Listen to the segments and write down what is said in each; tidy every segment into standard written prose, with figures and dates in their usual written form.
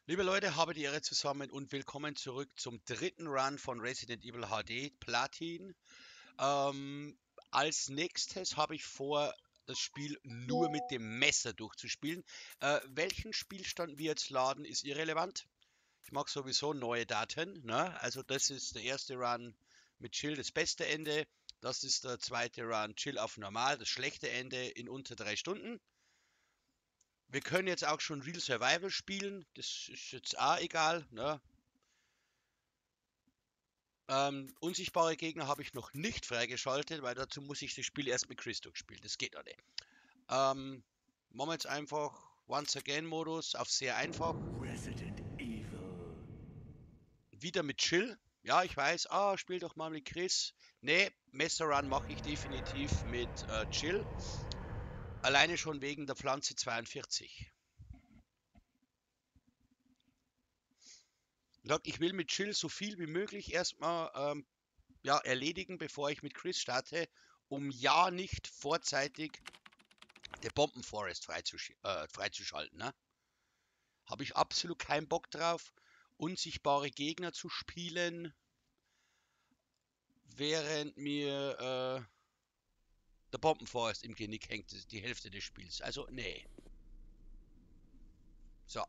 Liebe Leute, habe die Ehre zusammen und willkommen zurück zum dritten Run von Resident Evil HD Platin. Als nächstes habe ich vor, das Spiel nur mit dem Messer durchzuspielen. Welchen Spielstand wir jetzt laden, ist irrelevant. Ich mag sowieso neue Daten, ne? Also das ist der erste Run mit Chill, das beste Ende. Das ist der zweite Run Chill auf Normal, das schlechte Ende in unter 3 Stunden. Wir können jetzt auch schon Real Survival spielen, das ist jetzt auch egal, ne? Unsichtbare Gegner habe ich noch nicht freigeschaltet, weil dazu muss ich das Spiel erst mit Chris durchspielen. Das geht noch nicht. Machen wir jetzt einfach Once Again Modus auf sehr einfach. Resident Evil. Wieder mit Chill. Ja, ich weiß, spiel doch mal mit Chris. Nee, Messer Run mache ich definitiv mit Chill. Alleine schon wegen der Pflanze 42. Ich will mit Chill so viel wie möglich erstmal erledigen, bevor ich mit Chris starte, um ja nicht vorzeitig der Bombenforest freizuschalten. Ne? Habe ich absolut keinen Bock drauf, unsichtbare Gegner zu spielen, während mir der Bombenforest im Genick hängt, die Hälfte des Spiels. Also, nee. So.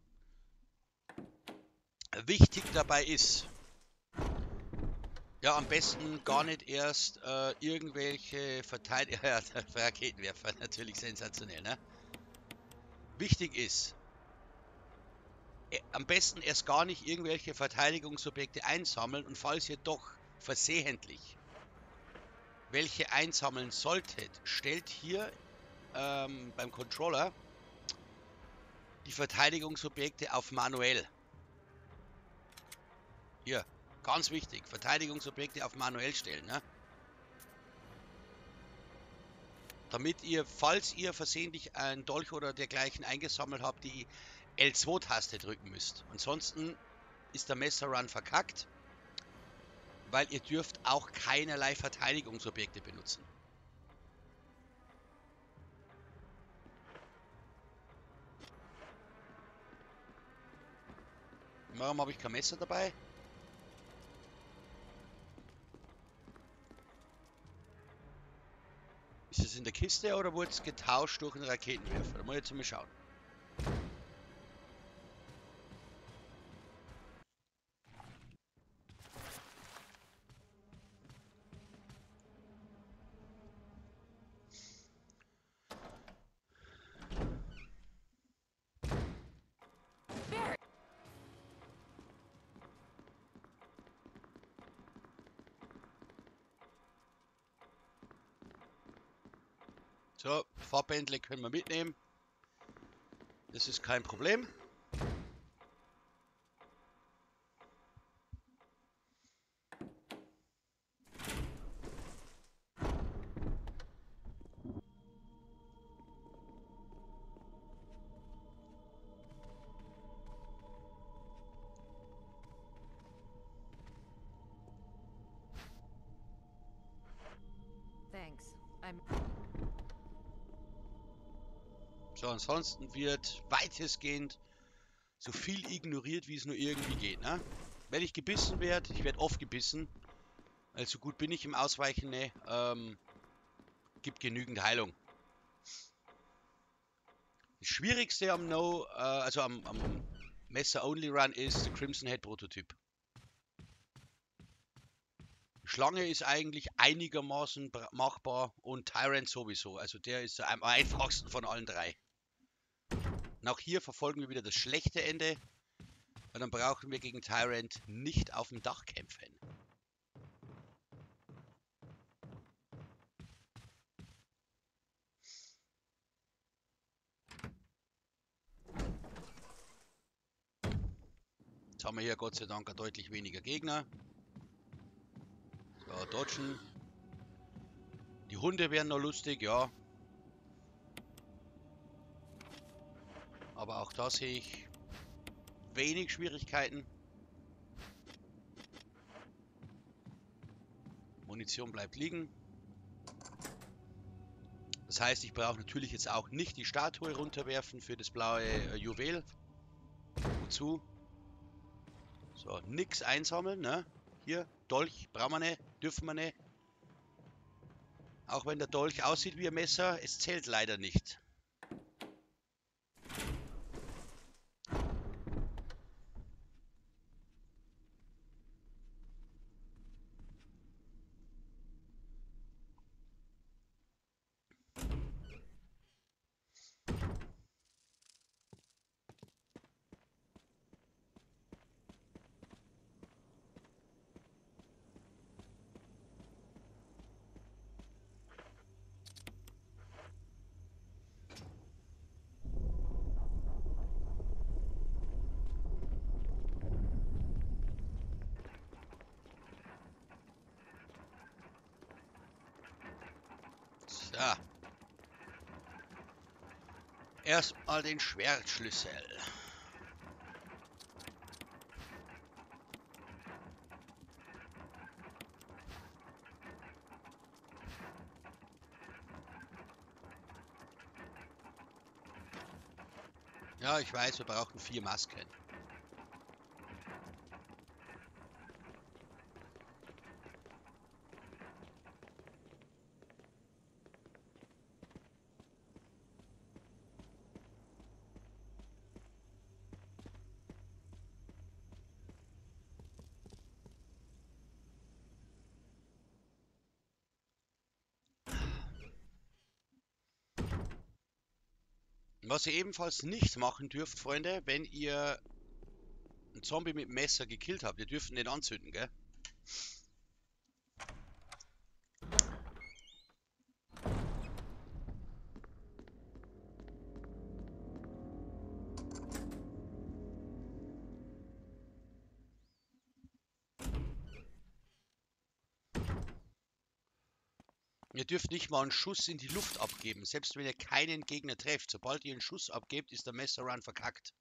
Wichtig dabei ist, ja, am besten gar nicht erst irgendwelche Verteidiger, ja, Raketenwerfer, natürlich sensationell, ne? Wichtig ist, am besten erst gar nicht irgendwelche Verteidigungsobjekte einsammeln und falls ihr doch versehentlich welche einsammeln solltet, stellt hier beim Controller die Verteidigungsobjekte auf manuell. Hier, ganz wichtig, Verteidigungsobjekte auf manuell stellen, ne? Damit ihr, falls ihr versehentlich einen Dolch oder dergleichen eingesammelt habt, die L2-Taste drücken müsst. Ansonsten ist der Messerrun verkackt, weil ihr dürft auch keinerlei Verteidigungsobjekte benutzen. Warum habe ich kein Messer dabei? Ist es in der Kiste oder wurde es getauscht durch einen Raketenwerfer? Da muss ich jetzt mal schauen. So, Farbbändle können wir mitnehmen. Das ist kein Problem. Thanks. I'm So, ansonsten wird weitestgehend so viel ignoriert, wie es nur irgendwie geht. Ne? Wenn ich gebissen werde, ich werde oft gebissen, weil so gut bin ich im Ausweichen, ne? Gibt genügend Heilung. Das Schwierigste am am Messer-Only-Run ist der Crimson Head Prototyp. Schlange ist eigentlich einigermaßen machbar und Tyrant sowieso. Also der ist am einfachsten von allen drei. Und auch hier verfolgen wir wieder das schlechte Ende. Und dann brauchen wir gegen Tyrant nicht auf dem Dach kämpfen. Jetzt haben wir hier Gott sei Dank deutlich weniger Gegner. So, dodgen. Die Hunde wären noch lustig, ja. Aber auch da sehe ich wenig Schwierigkeiten. Munition bleibt liegen. Das heißt, ich brauche natürlich jetzt auch nicht die Statue runterwerfen für das blaue Juwel. Wozu? So, nix einsammeln, ne? Hier, Dolch, brauchen wir nicht, dürfen wir nicht. Auch wenn der Dolch aussieht wie ein Messer, es zählt leider nicht. So. Erstmal den Schwertschlüssel. Ja, ich weiß, wir brauchen 4 Masken. Was ihr ebenfalls nicht machen dürft, Freunde, wenn ihr einen Zombie mit dem Messer gekillt habt, ihr dürft ihn nicht anzünden, gell? Ihr dürft nicht mal einen Schuss in die Luft abgeben, selbst wenn ihr keinen Gegner trefft. Sobald ihr einen Schuss abgebt, ist der Messerrun verkackt.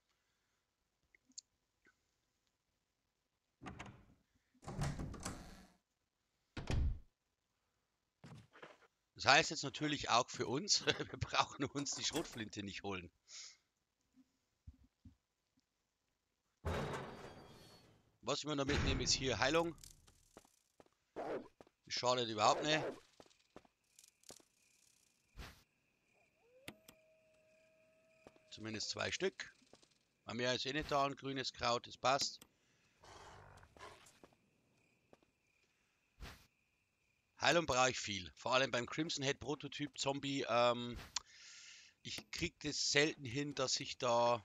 Das heißt jetzt natürlich auch für uns, wir brauchen uns die Schrotflinte nicht holen. Was wir noch mitnehmen ist hier Heilung. Das schadet überhaupt nicht. Zumindest 2 Stück. Mehr ist eh nicht da, ein grünes Kraut, das passt. Heilung brauche ich viel. Vor allem beim Crimson Head Prototyp Zombie. Ich kriege das selten hin, dass ich da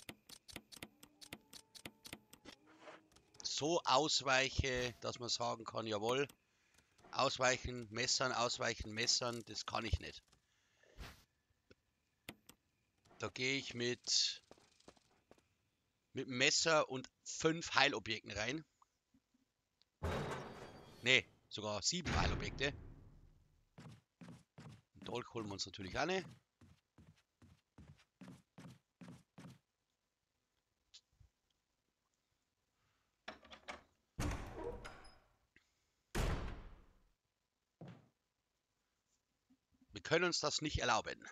so ausweiche, dass man sagen kann, jawohl, ausweichen, Messern, das kann ich nicht. Da gehe ich mit dem Messer und 5 Heilobjekten rein. Ne, sogar 7 Heilobjekte. Den Dolch holen wir uns natürlich auch nicht. Wir können uns das nicht erlauben.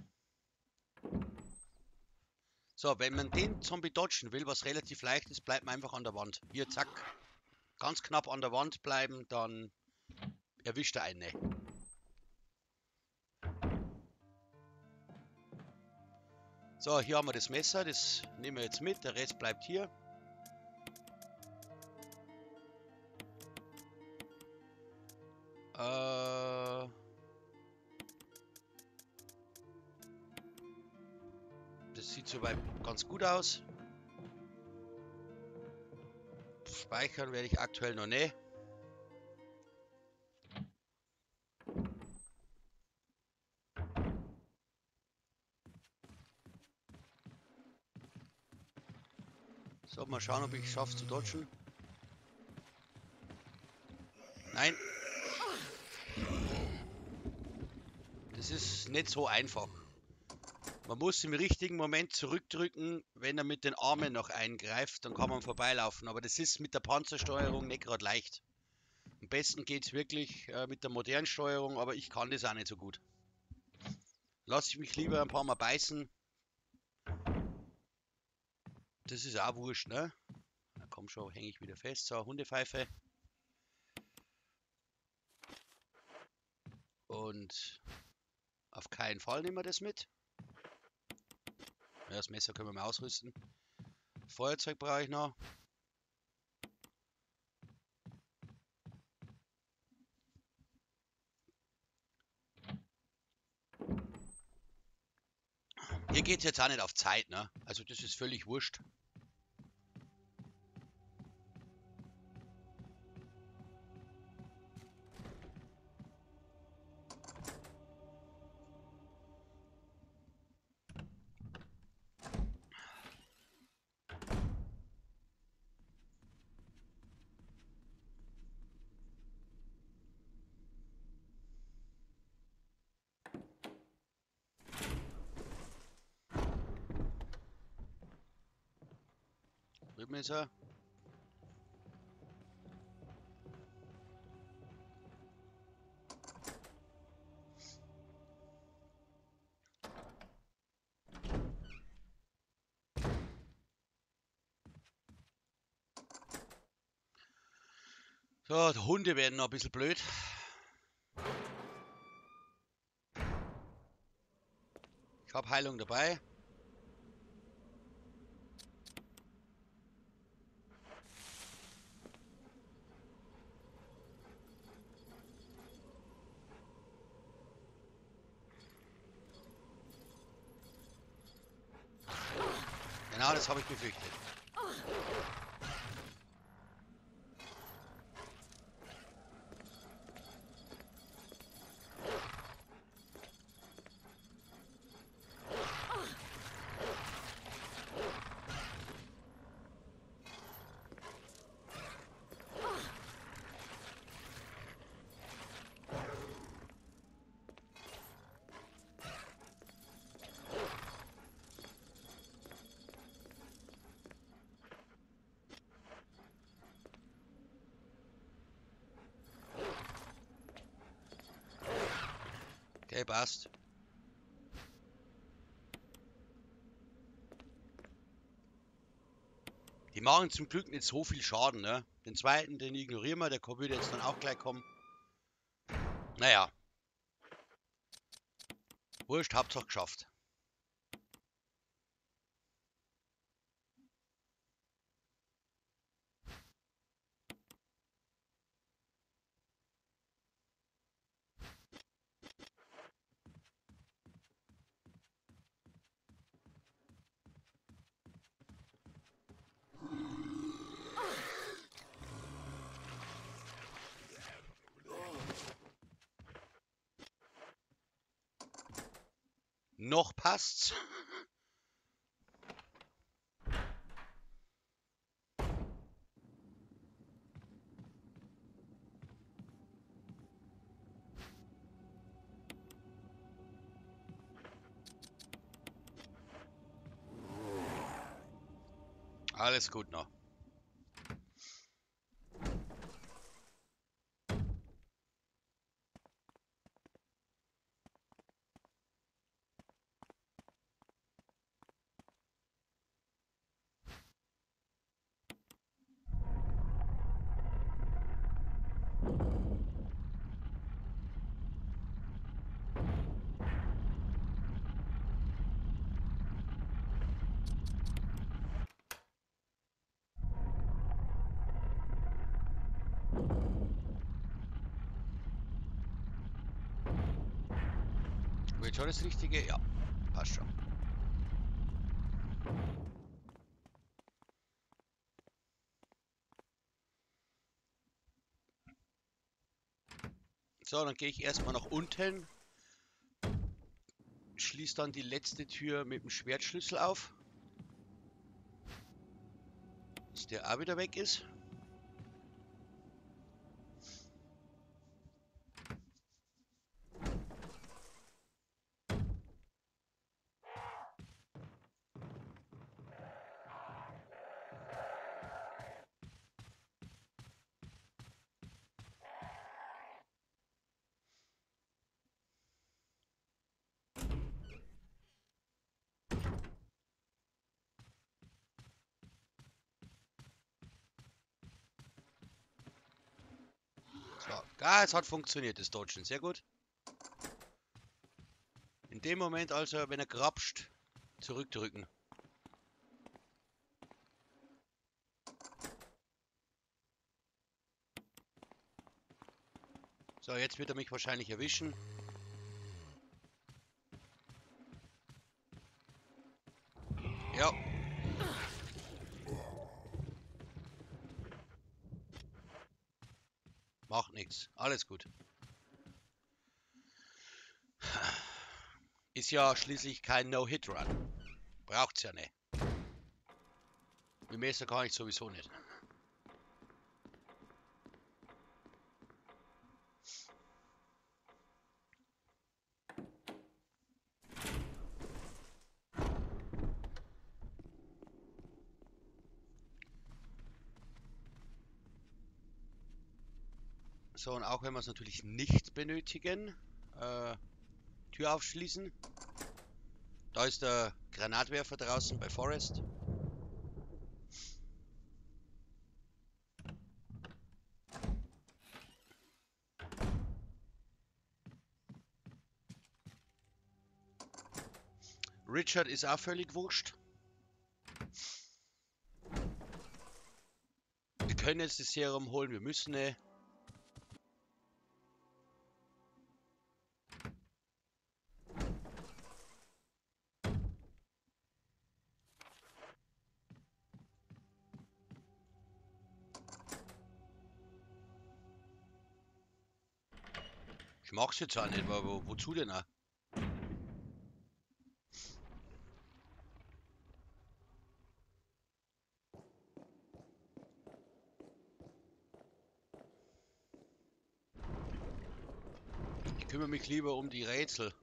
So, wenn man den Zombie dodgen will, was relativ leicht ist, bleibt man einfach an der Wand. Hier, zack. Ganz knapp an der Wand bleiben, dann erwischt er einen nicht. So, hier haben wir das Messer, das nehmen wir jetzt mit, der Rest bleibt hier. Das sieht soweit ganz gut aus. Speichern werde ich aktuell noch nicht. So, mal schauen, ob ich es schaffe zu dodgen. Nein. Das ist nicht so einfach. Man muss im richtigen Moment zurückdrücken, wenn er mit den Armen noch eingreift, dann kann man vorbeilaufen. Aber das ist mit der Panzersteuerung nicht gerade leicht. Am besten geht es wirklich mit der modernen Steuerung, aber ich kann das auch nicht so gut. Lass ich mich lieber ein paar Mal beißen. Das ist auch wurscht, ne? Da kann Komm schon, hänge ich wieder fest. So, Hundepfeife. Und auf keinen Fall nehmen wir das mit. Ja, das Messer können wir mal ausrüsten. Feuerzeug brauche ich noch. Hier geht es jetzt auch nicht auf Zeit, ne? Also das ist völlig wurscht. Drüben ist er. So, die Hunde werden noch ein bisschen blöd. Ich habe Heilung dabei. Genau, das habe ich befürchtet. Okay, passt. Die machen zum Glück nicht so viel Schaden, ne? Den zweiten, den ignorieren wir, der würde jetzt dann auch gleich kommen. Naja. Wurscht, Hauptsache geschafft. Noch passt's. Alles gut noch. Wird schon das Richtige? Ja, passt schon. So, dann gehe ich erstmal nach unten. Schließe dann die letzte Tür mit dem Schwertschlüssel auf. Dass der auch wieder weg ist. Ah, es hat funktioniert, das Dodgen. Sehr gut. In dem Moment also, wenn er grapscht, zurückdrücken. So, jetzt wird er mich wahrscheinlich erwischen. Ja. Macht nichts. Alles gut. Ist ja schließlich kein No-Hit-Run. Braucht's ja nicht. Mit Messer kann ich sowieso nicht. So, und auch wenn wir es natürlich nicht benötigen, Tür aufschließen. Da ist der Granatwerfer draußen bei Forrest. Richard ist auch völlig wurscht. Wir können jetzt das Serum holen, wir müssen nicht. Ich mag's jetzt auch nicht, aber wozu denn auch? Ich kümmere mich lieber um die Rätsel.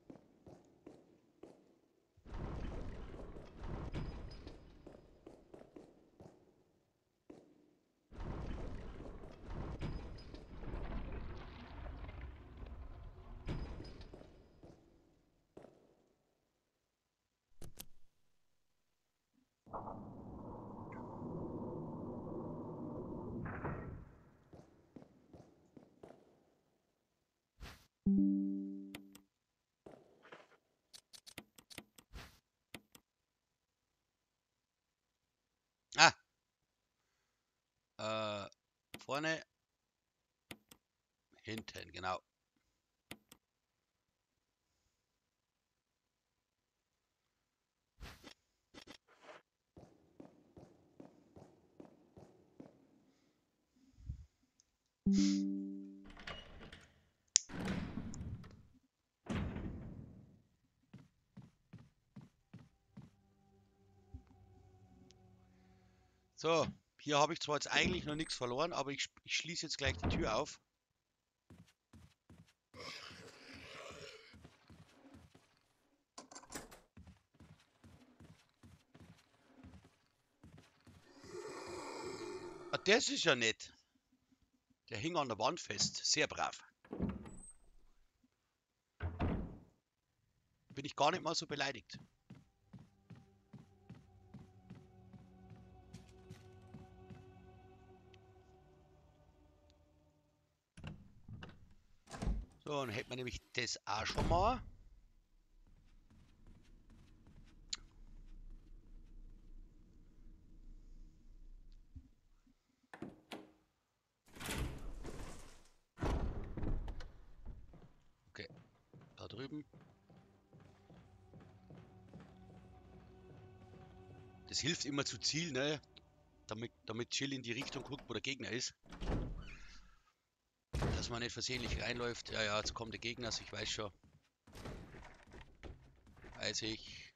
Vorne, hinten, genau. So, hier habe ich zwar jetzt eigentlich noch nichts verloren, aber ich schließe jetzt gleich die Tür auf. Ah, das ist ja nett. Der hing an der Wand fest. Sehr brav. Bin ich gar nicht mal so beleidigt. So, dann hätten wir nämlich das auch schon mal. Okay, da drüben. Das hilft immer zu zielen, ne? Damit Jill in die Richtung guckt, wo der Gegner ist. Dass man nicht versehentlich reinläuft. Ja, ja, jetzt kommt der Gegner, also ich weiß schon. Weiß ich.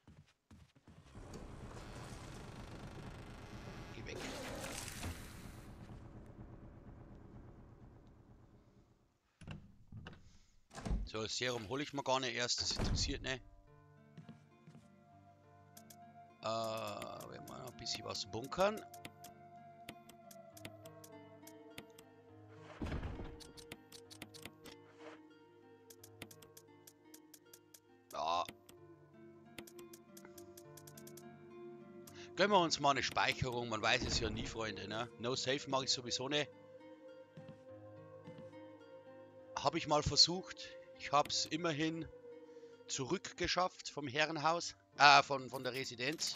Geh weg. So, das Serum hole ich mal gar nicht erst, das interessiert nicht. Wenn wir noch ein bisschen was bunkern. Ja. Gönnen wir uns mal eine Speicherung, man weiß es ja nie, Freunde, ne? No Save mache ich sowieso nicht. habe ich mal versucht. Ich habe es immerhin zurückgeschafft vom Herrenhaus, von der Residenz.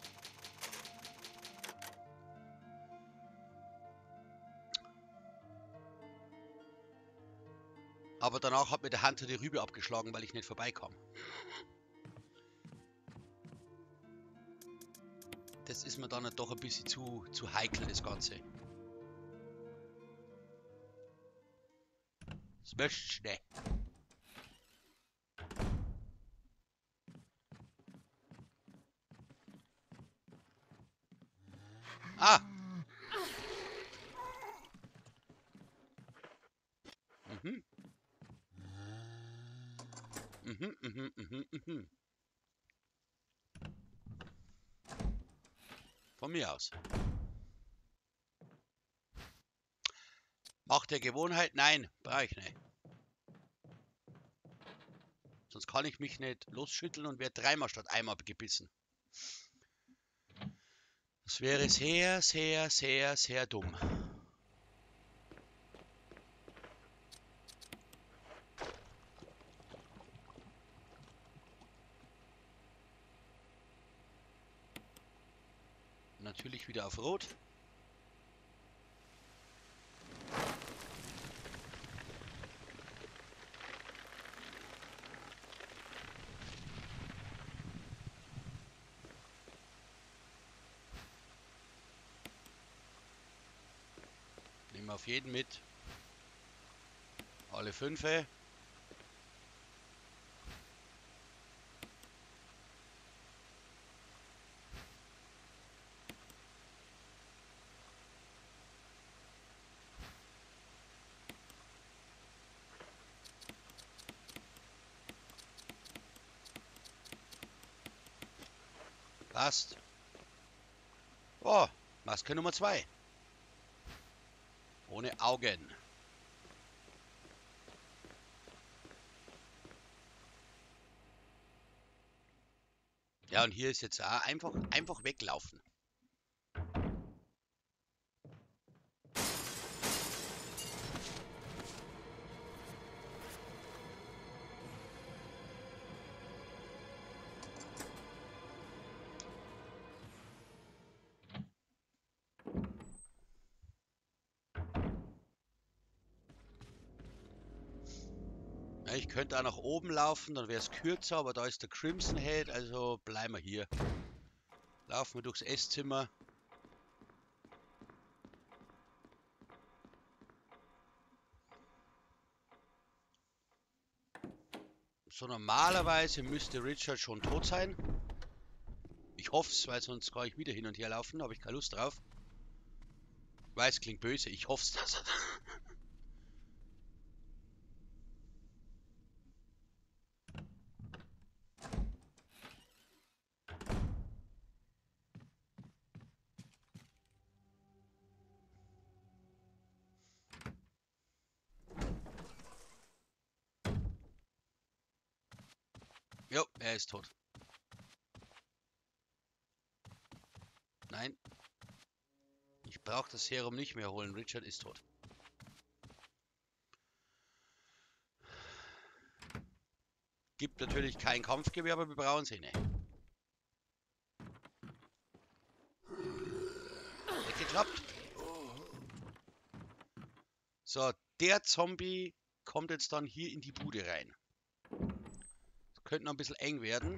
Aber danach hat mir der Hunter die Rübe abgeschlagen, weil ich nicht vorbeikam. Das ist mir dann doch ein bisschen zu heikel, das Ganze. Das möchtest du nicht. Ah! Mhm. Mhm, mhm, mhm, mhm. Von mir aus. Macht der Gewohnheit? Nein, brauche ich nicht. Sonst kann ich mich nicht losschütteln und werde dreimal statt einmal gebissen. Das wäre sehr, sehr, sehr, sehr dumm. Natürlich wieder auf Rot. Nehmen wir auf jeden mit. Alle 5. Passt. Oh, Maske Nummer 2. Ohne Augen. Ja, und hier ist jetzt auch einfach weglaufen. Ja, ich könnte auch nach oben laufen, dann wäre es kürzer, aber da ist der Crimson Head, also bleiben wir hier. Laufen wir durchs Esszimmer. So, normalerweise müsste Richard schon tot sein. Ich hoffe es, weil sonst kann ich wieder hin und her laufen, habe ich keine Lust drauf. Ich weiß, klingt böse, ich hoffe es, dass er... Jo, er ist tot. Nein. Ich brauche das Serum nicht mehr holen, Richard ist tot. Gibt natürlich kein Kampfgewehr, aber wir brauchen sie nicht. Nicht geklappt. So, der Zombie kommt jetzt dann hier in die Bude rein. Das könnte noch ein bisschen eng werden.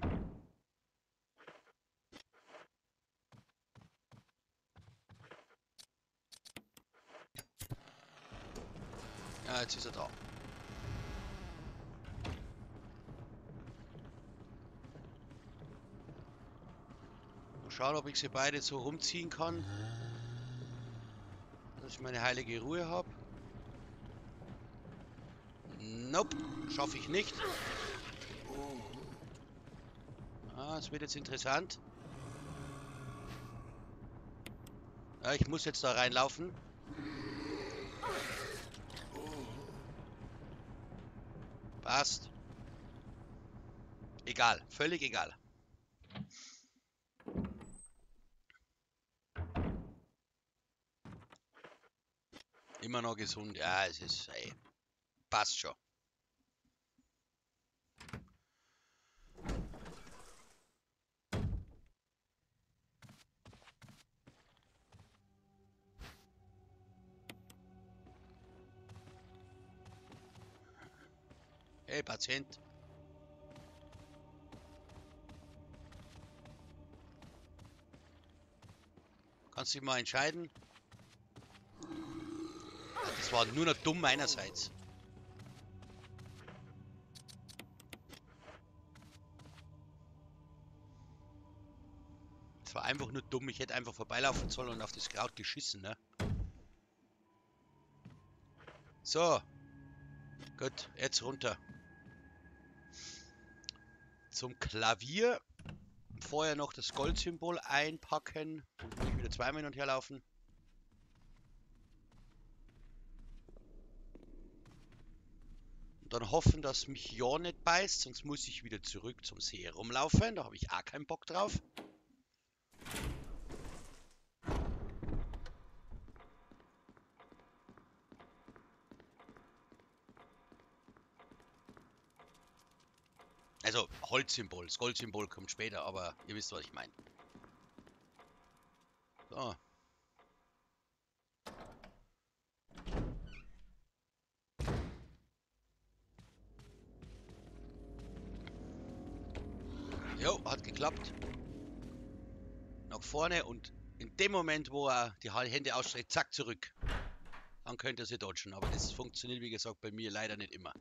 Ja, jetzt ist er da. Mal schauen, ob ich sie beide so rumziehen kann, dass ich meine heilige Ruhe habe. Nope, schaffe ich nicht. Ah, es wird jetzt interessant. Ja, ich muss jetzt da reinlaufen. Passt. Egal, völlig egal. Immer noch gesund. Ja, es ist, ey, passt schon. Hey, Patient. Kannst du dich mal entscheiden? Das war nur noch dumm meinerseits. Das war einfach nur dumm. Ich hätte einfach vorbeilaufen sollen und auf das Kraut geschissen, ne? So. Gut, jetzt runter. Zum Klavier. Vorher noch das Goldsymbol einpacken. Und nicht wieder zweimal hin und her laufen. Und dann hoffen, dass mich ja nicht beißt. Sonst muss ich wieder zurück zum See rumlaufen. Da habe ich auch keinen Bock drauf. Also Holzsymbol. Das Goldsymbol kommt später, aber ihr wisst, was ich meine. So. Jo, hat geklappt. Nach vorne und in dem Moment, wo er die Hände ausstreckt, zack, zurück. Dann könnte er sie dodgen, aber das funktioniert, wie gesagt, bei mir leider nicht immer.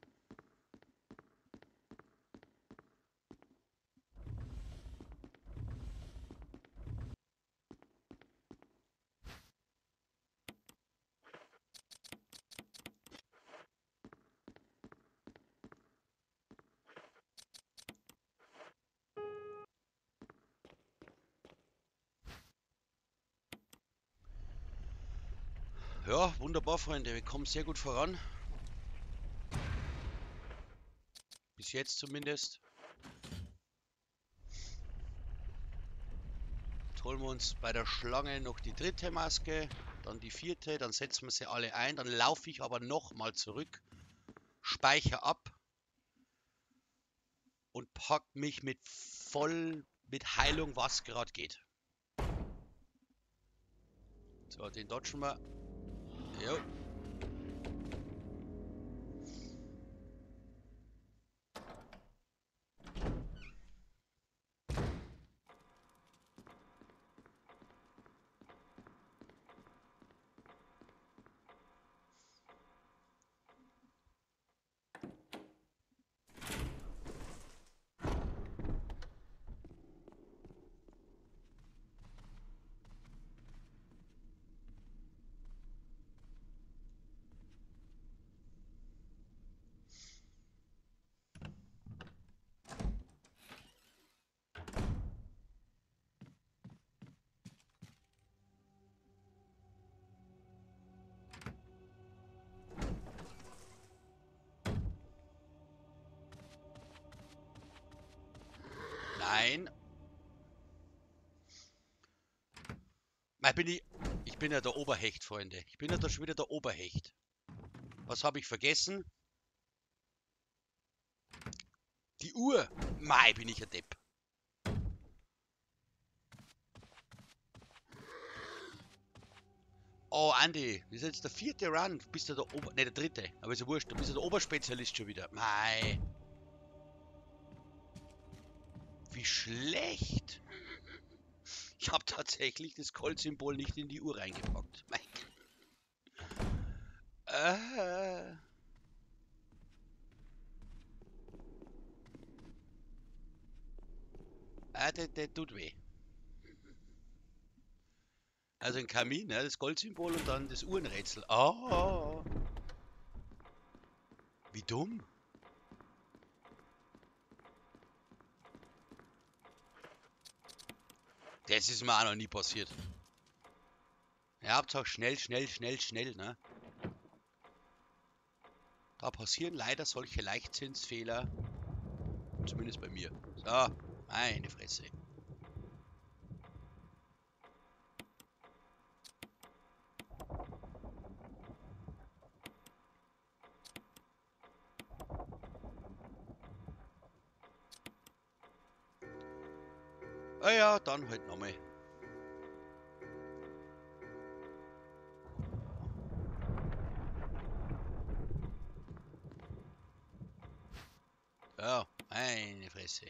Ja, wunderbar, Freunde. Wir kommen sehr gut voran. Bis jetzt zumindest. Jetzt holen wir uns bei der Schlange noch die dritte Maske, dann die vierte, dann setzen wir sie alle ein. Dann laufe ich aber nochmal zurück, speichere ab und pack mich mit Heilung, was gerade geht. So, den dodgen wir. Jo. Nein. Ich bin ja der Oberhecht, Freunde. Ich bin ja da schon wieder der Oberhecht. Was habe ich vergessen? Die Uhr. Mei, bin ich ein Depp. Oh, Andi, das ist jetzt der vierte Run. Du bist ja der der dritte. Aber ist ja wurscht. Du bist ja der Oberspezialist schon wieder. Mei. Wie schlecht. Ich habe tatsächlich das Goldsymbol nicht in die Uhr reingepackt. Mein der tut weh. Also ein Kamin, ne? Das Goldsymbol und dann das Uhrenrätsel. Oh. Wie dumm. Das ist mir auch noch nie passiert. Ja, Hauptsache schnell, schnell, schnell, schnell, ne? Da passieren leider solche Leichtsinnsfehler. Zumindest bei mir. So, meine Fresse. Ah ja, dann halt nochmal. Ja, meine Fresse.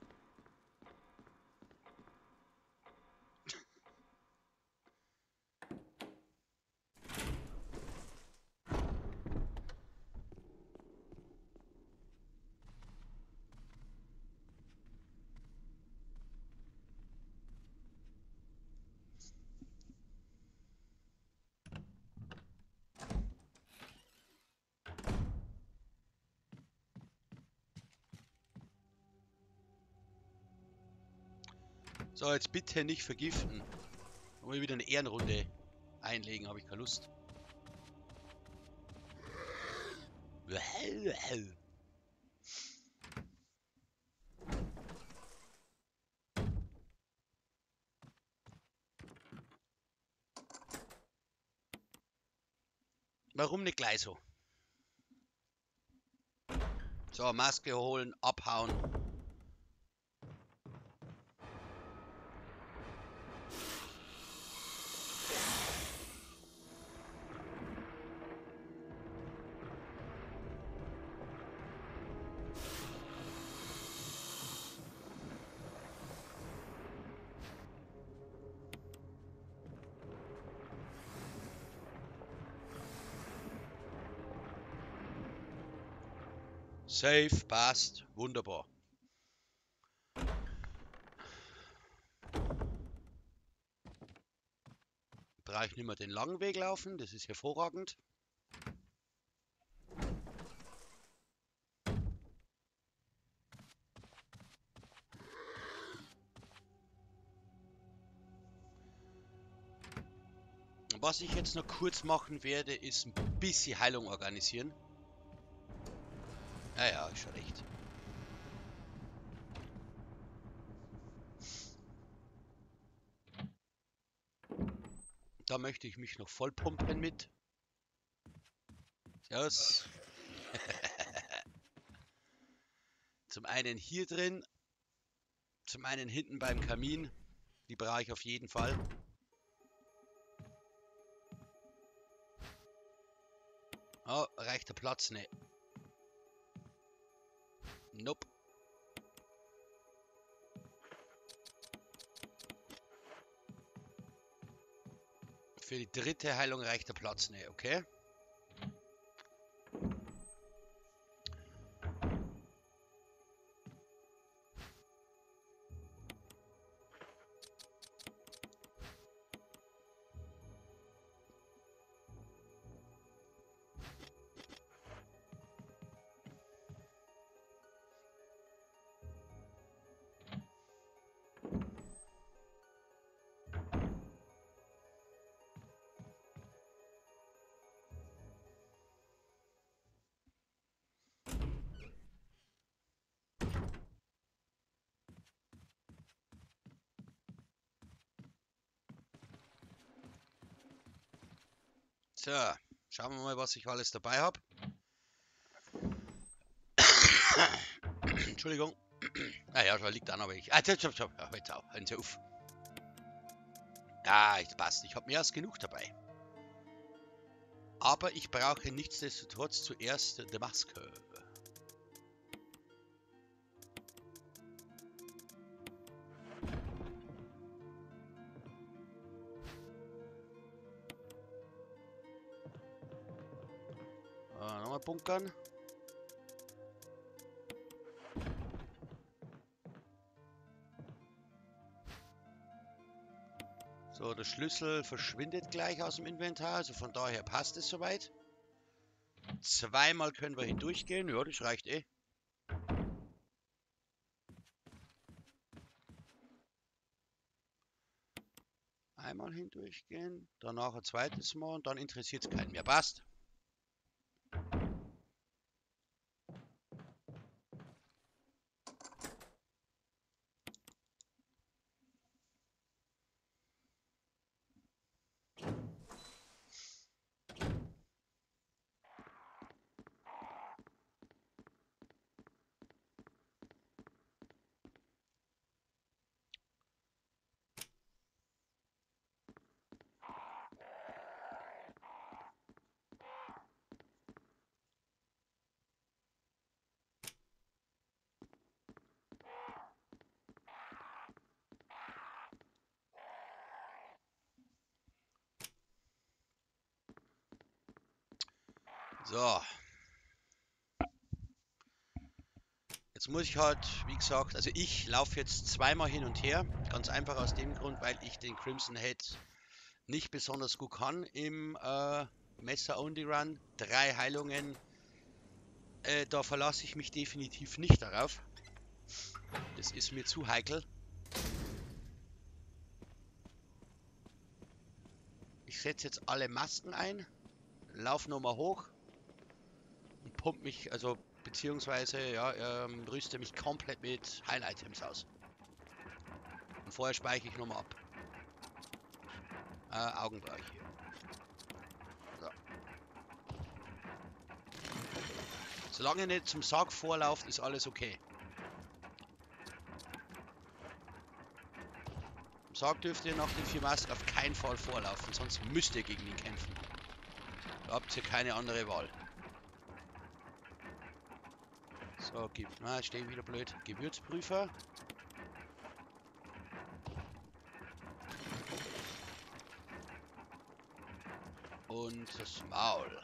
So, jetzt bitte nicht vergiften. Wollen wir wieder eine Ehrenrunde einlegen, habe ich keine Lust. Warum nicht gleich so? So, Maske holen, abhauen. Safe, passt, wunderbar. Brauche ich nicht mehr den langen Weg laufen, das ist hervorragend. Was ich jetzt noch kurz machen werde, ist ein bisschen Heilung organisieren. Ja, ja, ist schon recht. Da möchte ich mich noch vollpumpen mit. Servus. Zum einen hier drin, zum einen hinten beim Kamin. Die brauche ich auf jeden Fall. Oh, reicht der Platz nicht. Nope. Für die dritte Heilung reicht der Platz nicht, okay? So, schauen wir mal, was ich alles dabei habe. Entschuldigung. Naja, da liegt an, aber ich. Jetzt auf, hören Sie auf. Ja, es passt. Ich habe mehr als genug dabei. Aber ich brauche nichtsdestotrotz zuerst die Maske. Nochmal bunkern. So, der Schlüssel verschwindet gleich aus dem Inventar, also von daher passt es soweit. Zweimal können wir hindurchgehen, ja, das reicht eh. Einmal hindurchgehen, danach ein zweites Mal und dann interessiert es keinen mehr. Passt. So. Jetzt muss ich halt, wie gesagt, also ich laufe jetzt zweimal hin und her. Ganz einfach aus dem Grund, weil ich den Crimson Head nicht besonders gut kann im Messer-Only-Run. 3 Heilungen, da verlasse ich mich definitiv nicht darauf. Das ist mir zu heikel. Ich setze jetzt alle Masken ein, laufe nochmal hoch und pump mich, also beziehungsweise ja, rüste mich komplett mit Heil-Items aus. Und vorher speichere ich nochmal ab. Augenbereich hier. So. Solange ihr nicht zum Sarg vorlauft, ist alles okay. Zum Sarg dürft ihr nach den 4 Masken auf keinen Fall vorlaufen, sonst müsst ihr gegen ihn kämpfen. Da habt ihr keine andere Wahl. So, jetzt stehe ich wieder blöd. Gewürzprüfer. Und das Maul.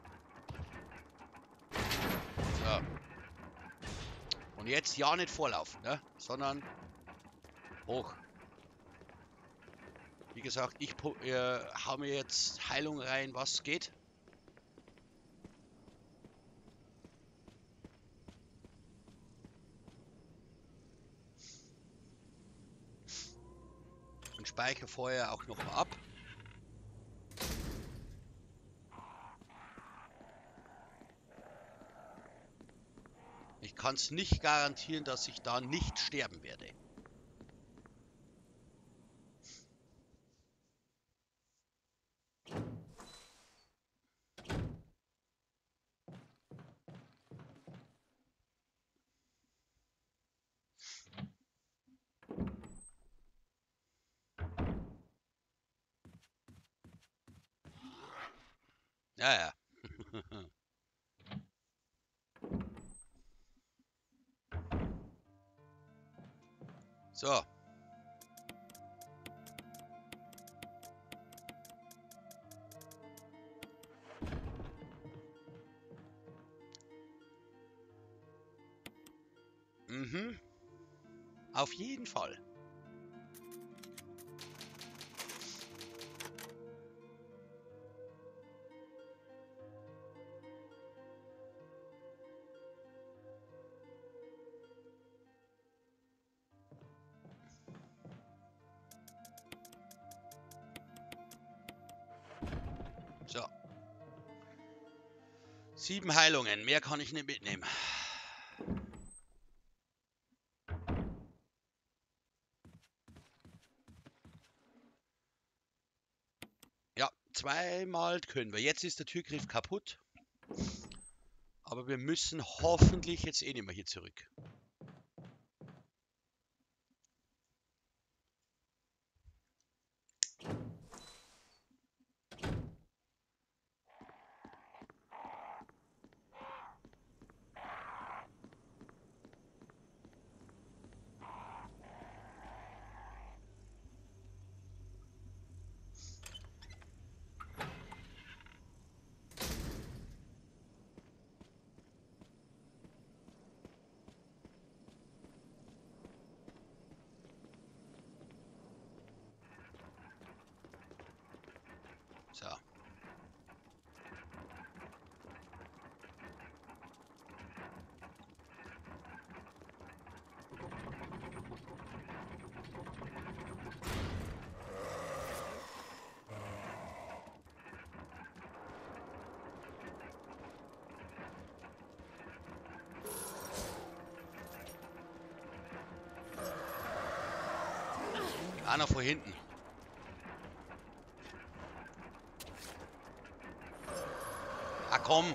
So. Und jetzt ja nicht vorlaufen, ne? Sondern hoch. Wie gesagt, ich hau mir jetzt Heilung rein, was geht. Und speichere vorher auch noch mal ab. Ich kann es nicht garantieren, dass ich da nicht sterben werde. Ja, ja. So. Mhm. Auf jeden Fall. So. 7 Heilungen. Mehr kann ich nicht mitnehmen. Ja, zweimal können wir. Jetzt ist der Türgriff kaputt. Aber wir müssen hoffentlich jetzt eh nicht mehr hier zurück. So. Einer vor hinten. Ah, komm.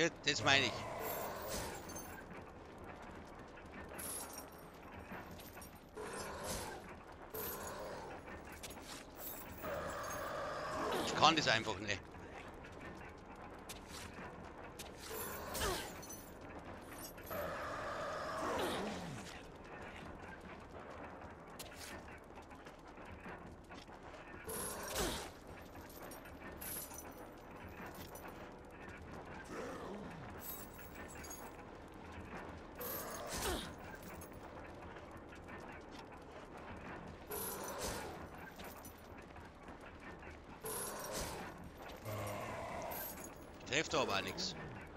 Das meine ich. Ich kann das einfach nicht. Trifft aber auch nichts.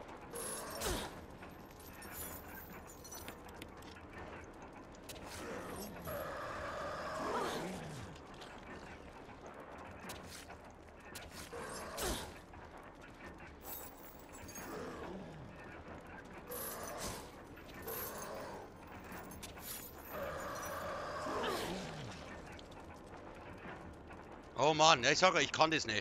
Oh Mann, ich sag euch, ich kann das nicht.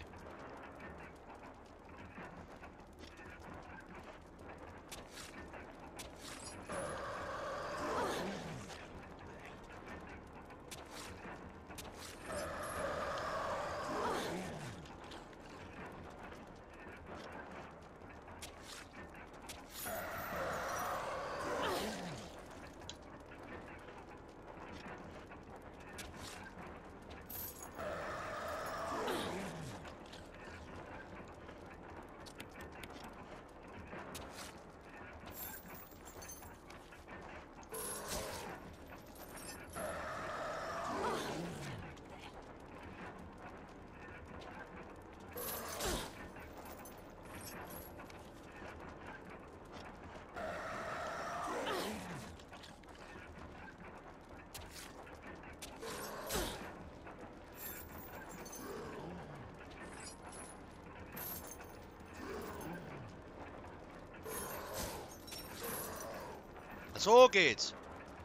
So geht's.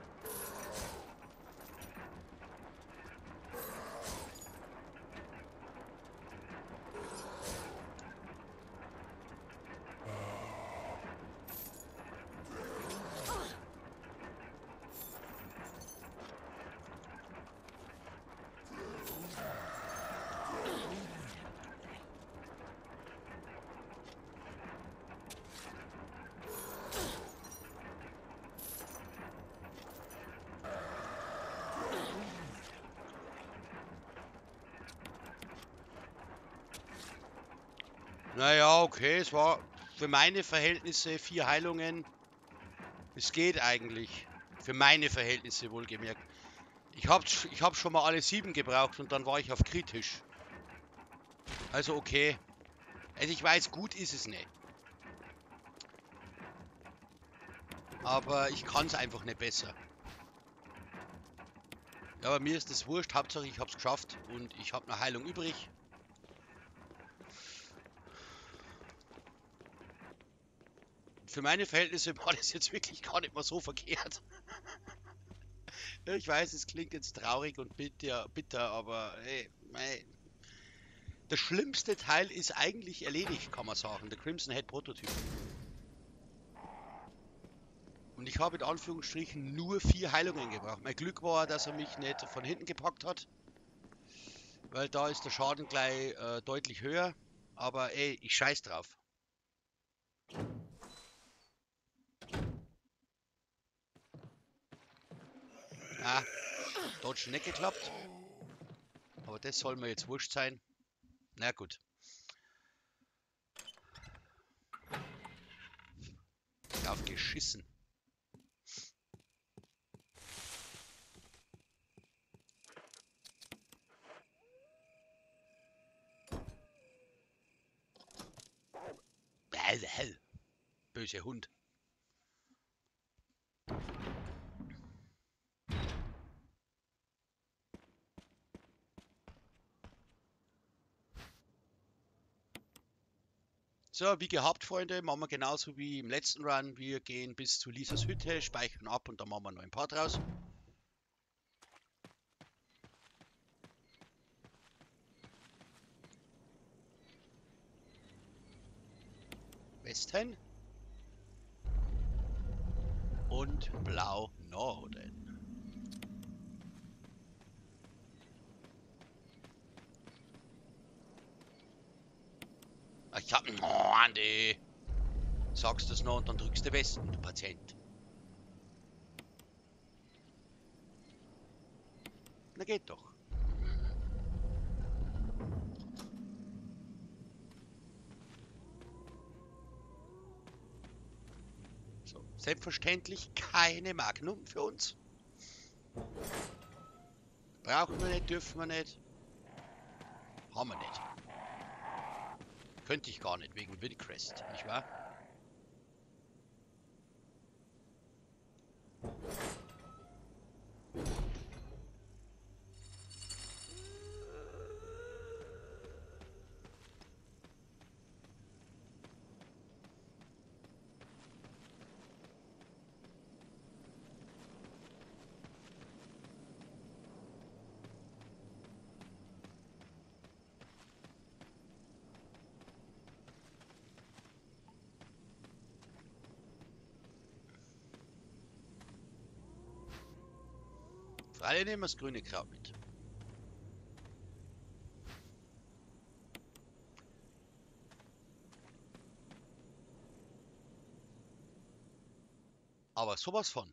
Naja, okay, es war für meine Verhältnisse 4 Heilungen. Es geht eigentlich. Für meine Verhältnisse wohlgemerkt. Ich hab schon mal alle 7 gebraucht und dann war ich auf kritisch. Also okay. Also ich weiß, gut ist es nicht. Aber ich kann es einfach nicht besser. Ja, aber mir ist das wurscht. Hauptsache ich hab's geschafft und ich habe eine Heilung übrig. Für meine Verhältnisse war das jetzt wirklich gar nicht mal so verkehrt. Ja, ich weiß, es klingt jetzt traurig und bitter, aber ey, mei. Der schlimmste Teil ist eigentlich erledigt, kann man sagen. Der Crimson Head Prototyp. Und ich habe in Anführungsstrichen nur 4 Heilungen gebraucht. Mein Glück war, dass er mich nicht von hinten gepackt hat. Weil da ist der Schaden gleich deutlich höher. Aber ey, ich scheiß drauf. Ah, Dodge nicht geklappt. Aber das soll mir jetzt wurscht sein. Na gut. Drauf geschissen. Böse Hund. So, wie gehabt, Freunde, machen wir genauso wie im letzten Run. Wir gehen bis zu Lisas Hütte, speichern ab und dann machen wir noch ein Part raus. Westen. und Blau Norden. Ich hab... Oh, Andi. Sagst das noch und dann drückst du Westen, du Patient. Na geht doch. So, selbstverständlich keine Magnum für uns. Brauchen wir nicht, dürfen wir nicht. Haben wir nicht. Könnte ich gar nicht, wegen Windcrest, nicht wahr? Freilich nehmen wir das grüne Kraut mit. Aber sowas von.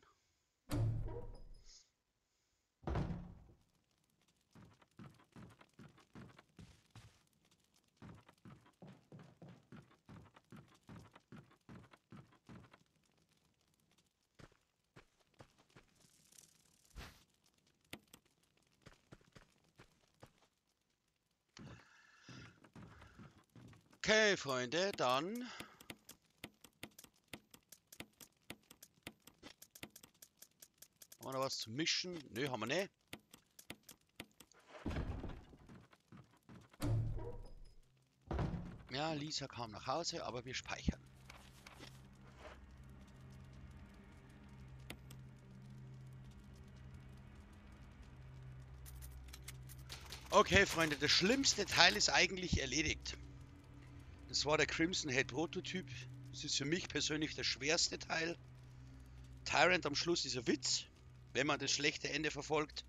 Okay, Freunde, dann... Haben wir noch was zu mischen? Nö, haben wir nicht. Ja, Lisa kam nach Hause, aber wir speichern. Okay, Freunde, das schlimmste Teil ist eigentlich erledigt. Das war der Crimson Head Prototyp. Das ist für mich persönlich das schwerste Teil. Tyrant am Schluss ist ein Witz, wenn man das schlechte Ende verfolgt.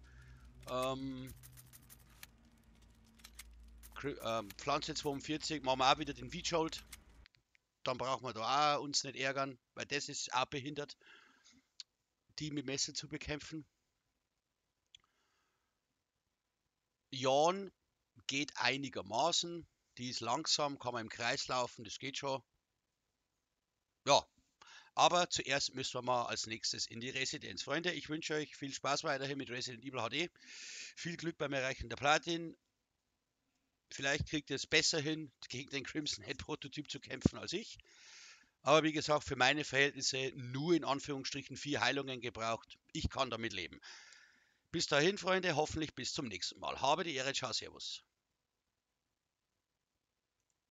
Pflanze 42 machen wir auch wieder den V-Jolt. Dann brauchen wir da auch uns nicht ärgern, weil das ist auch behindert, die mit Messer zu bekämpfen. Jan geht einigermaßen. Die ist langsam, kann man im Kreis laufen, das geht schon. Ja, aber zuerst müssen wir mal als nächstes in die Residenz. Freunde, ich wünsche euch viel Spaß weiterhin mit Resident Evil HD. Viel Glück beim Erreichen der Platin. Vielleicht kriegt ihr es besser hin, gegen den Crimson Head Prototyp zu kämpfen als ich. Aber wie gesagt, für meine Verhältnisse nur in Anführungsstrichen 4 Heilungen gebraucht. Ich kann damit leben. Bis dahin, Freunde, hoffentlich bis zum nächsten Mal. Habe die Ehre, ciao, servus.